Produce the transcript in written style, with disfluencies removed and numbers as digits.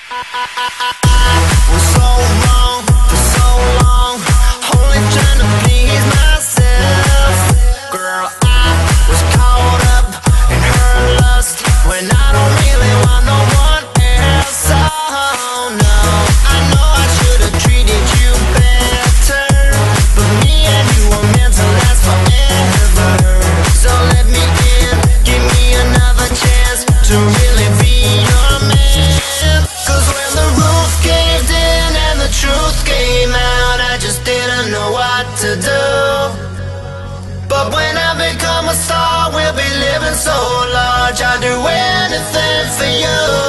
was so wrong for so long, only trying to please myself. Girl, I was caught up in her lust when I don't really want no one else. Oh no, I know I should have treated you better, but me and you were meant to last forever. So let me in, give me another chance to really be your man. 'Cause when the roof caved in and the truth came out, I just didn't know what to do. But when I become a star, we'll be living so large, I'd do anything for you.